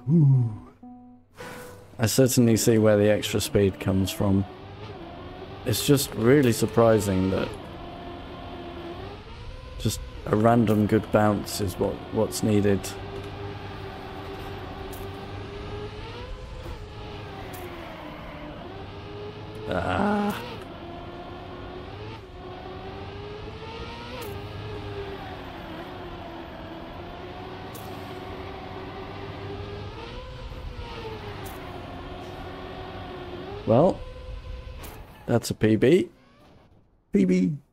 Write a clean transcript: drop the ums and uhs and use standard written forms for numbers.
I certainly see where the extra speed comes from. It's just really surprising that just a random good bounce is what's needed. Ah. Well, that's a PB. PB.